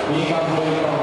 มีการเรียน